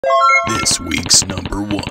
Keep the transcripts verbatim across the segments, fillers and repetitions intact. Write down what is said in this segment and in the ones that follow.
This week's number one.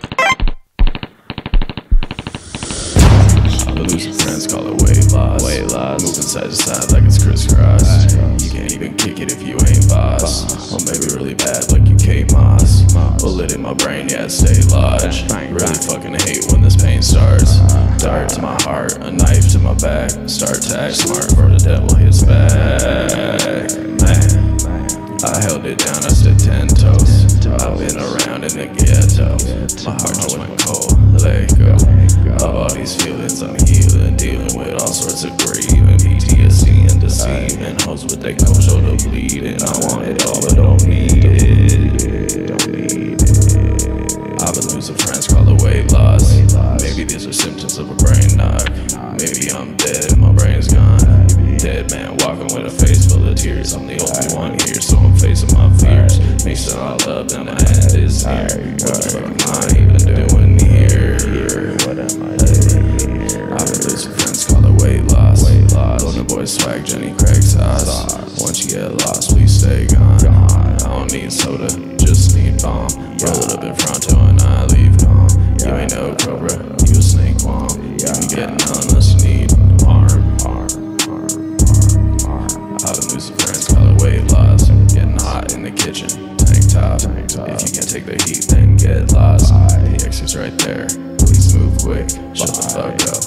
I've been losing friends, call it weight loss. Weight loss. Moving side to side like it's crisscross. You can't even kick it if you ain't boss. Or maybe really bad like you Kate Moss. Bullet in my brain, yeah, stay lodged. Really fucking hate when this pain starts. Dart to my heart, a knife to my back. Start tag, smart for the devil hits back. Man, I held it down, I stood ten toes. I've been around in the ghetto. My heart just went cold, let go of all these feelings I'm healing. Dealing with all sorts of grieving, P T S D and deceiving. Hoes with they no shoulder bleeding. I want it all but don't need it. Don't need it. I've been losing friends, call it weight loss. Maybe these are symptoms of a brain knock. Maybe I'm dead, my brain's gone. Dead man walking with a face full of tears. I'm the only one here, so I'm facing my fears. Mix it all up and the end is here. What the fuck am I even doing here? What am I doing here? I've been losing friends, call it weight loss. Golden boy swag, Jenny Craig sauce. Once you get lost, please stay gone. I don't need soda, just need bomb. Roll it up in Fronto and I leave calm. You ain't no cobra, you a snake bomb. You be getting none unless you need harm. I've been losing friends, call it weight loss. Getting hot in the kitchen, tank top. If you can't take the heat, then get lost. The exit's right there, please move quick. Shut the fuck up.